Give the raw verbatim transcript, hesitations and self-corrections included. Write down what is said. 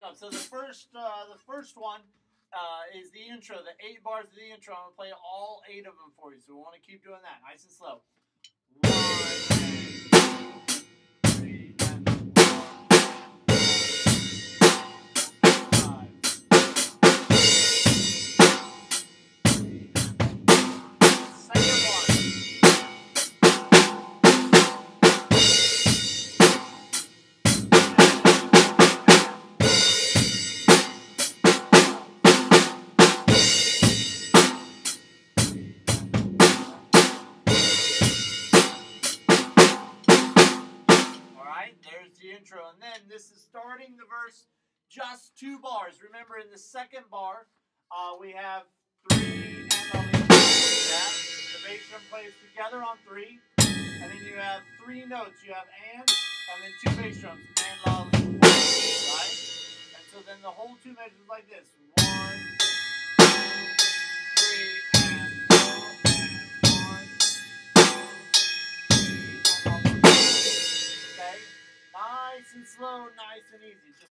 up. So the first, uh, the first one uh, is the intro, the eight bars of the intro. I'm gonna play all eight of them for you. So we want to keep doing that, nice and slow. One, and two, three, and there's the intro, and then this is starting the verse, just two bars. Remember, in the second bar, uh, we have three and on the that. The bass drum plays together on three, and then you have three notes. You have and, and then two bass drums, and la, right? And so then the whole two measures like this: one, two, three, and four, and one, two, three, and all. Okay. Nice and slow, nice and easy. Just